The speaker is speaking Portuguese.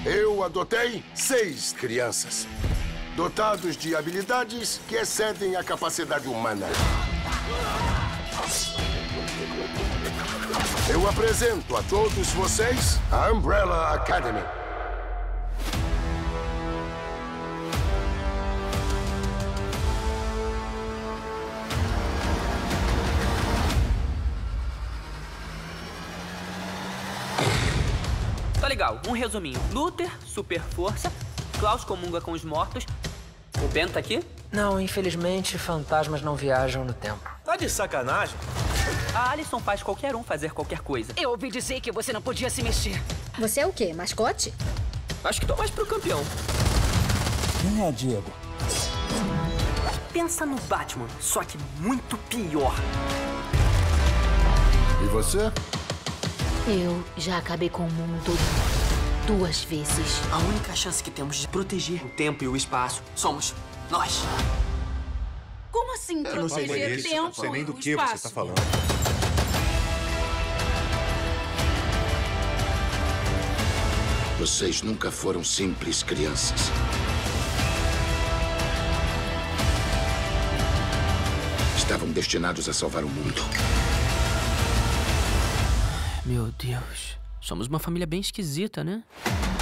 Eu adotei 6 crianças, dotados de habilidades que excedem a capacidade humana. Eu apresento a todos vocês a Umbrella Academy. Tá legal, um resuminho. Luther, super força. Klaus comunga com os mortos. O Ben tá aqui? Não, infelizmente, fantasmas não viajam no tempo. Tá de sacanagem? A Alison faz qualquer um fazer qualquer coisa. Eu ouvi dizer que você não podia se mexer. Você é o quê? Mascote? Acho que tô mais pro campeão. Quem é Diego? Pensa no Batman, só que muito pior. E você? Eu já acabei com o mundo 2 vezes. A única chance que temos de proteger o tempo e o espaço somos nós. Como assim proteger tempo Não sei nem do e que espaço? você tá falando. Vocês nunca foram simples crianças. Estavam destinados a salvar o mundo. Meu Deus, somos uma família bem esquisita, né?